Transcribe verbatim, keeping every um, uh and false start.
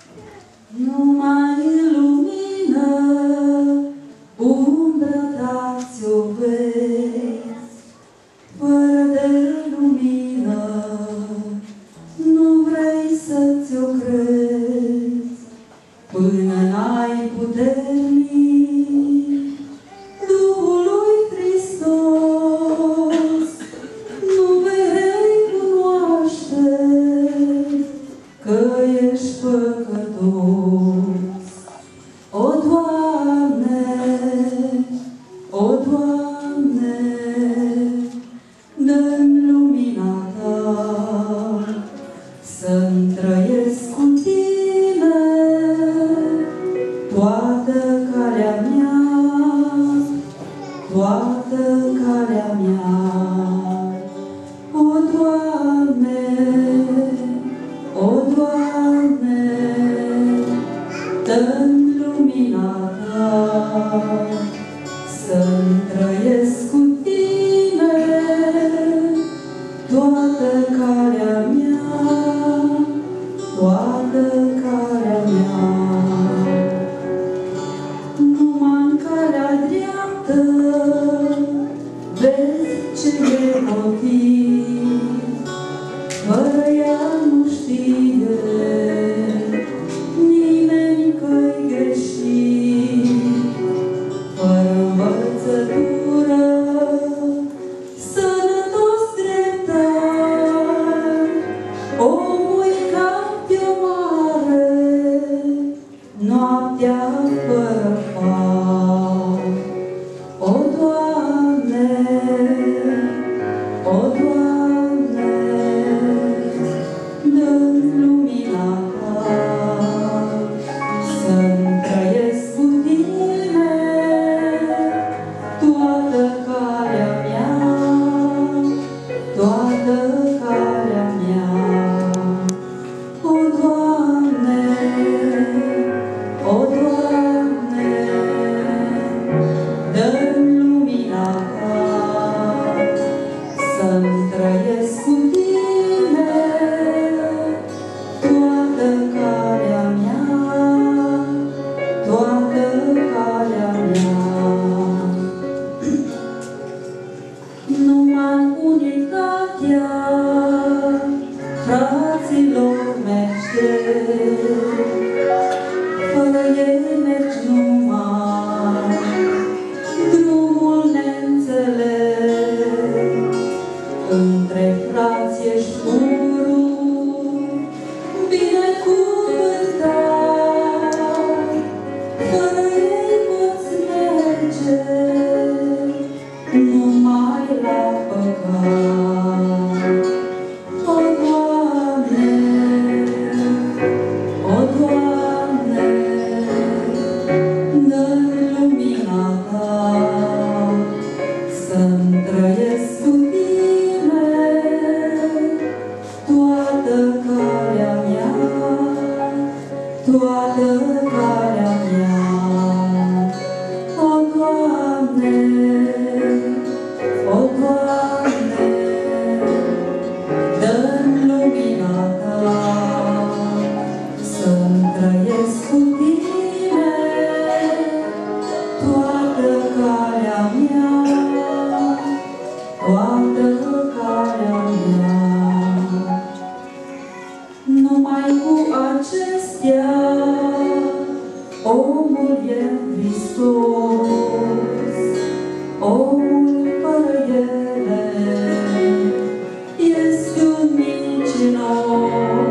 Numai lumină, umbră ta ți-o vezi, fără de lumină nu vrei să ți-o crezi, până n-ai puternic Duhului Hristos, nu vei recunoaște că ești păcătos. O, Doamne, o, Doamne, dă-mi lumina Ta, să-mi trăiesc cu Tine toată calea mea, toată calea mea. O, Doamne, o, Doamne, dă-mi lumina Ta, să-mi trăiesc cu Tine toată calea mea, toată calea mea. Numai în calea dreaptă vezi ce e motiv, fără ea nu știe nimeni că-i greșit, fără învățătură, sănătos dreptar, omul ca pe-o mare, noaptea fără far. O, Doamne, o, Doamne, dă-mi lumina Ta, să-mi trăiesc cu Tine toată calea mea, toată calea mea. O, Doamne, o, Doamne, dă-mi lumina Ta, să-mi trăiesc cu Tine toată calea mea, toată calea mea. Numai unitatea fraților merge, fără ei mergi numai drumul neînțeles. Între frați ești unul binecuvântat, fără ei poți merge numai la păcat. O, Doamne, o, Doamne, dă-mi lumina Ta, să-mi trăiesc cu Tine toată calea mea, toată calea mea. O, Doamne, o, Doamne, dă-mi lumina Ta, să-mi trăiesc cu Tine toată calea mea, toată calea mea. Numai cu acestea omul e Hristos, omul fără ele este un mincinos.